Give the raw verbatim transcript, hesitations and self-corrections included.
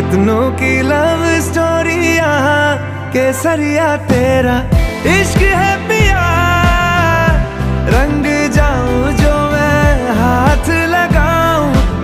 कितनों की love story यहाँ केसरिया तेरा इश्क है।